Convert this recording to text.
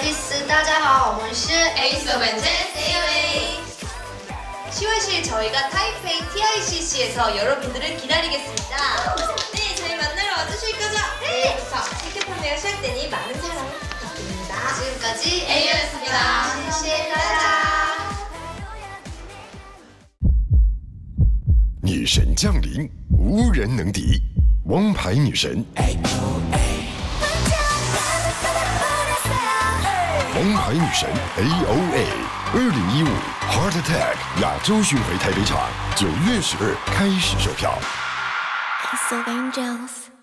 Peace， 大家好，我们是 Ace 번째 COA. 10월실 저희가 타이페이 TICC에서 여러분들을 기다리겠습니다. 네, 저희 만나러 와주실 거죠? 네. 자, 티켓 판매가 시작되니 많은 사랑 부탁드립니다. 지금까지 A였습니다. 谢谢大家。 女神降临，无人能敌。王牌女神，王牌女神 AOA，2015 Heart Attack 亚洲巡回台北场，9月12开始售票。 Ace of Angels。